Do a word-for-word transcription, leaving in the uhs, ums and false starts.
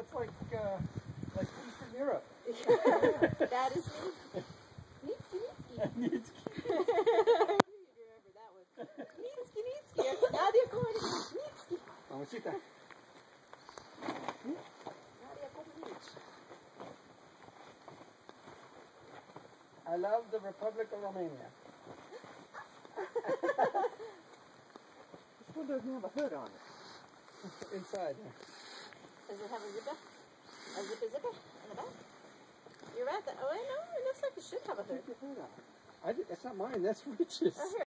looks like uh, like Eastern Europe. That is me. Nitski, Nitski. Nitski. You'd remember that one. Nitski, Nitski. Nadia Comaneci. Nitski. Mamacita. Nadia Comaneci. I love the Republic of Romania. This one doesn't have a hood on it. Inside. Does it have a zipper? A zipper zipper in the back? You're right. That, oh, I know. It looks like it should have a hood. I did, that's not mine. That's Rich's.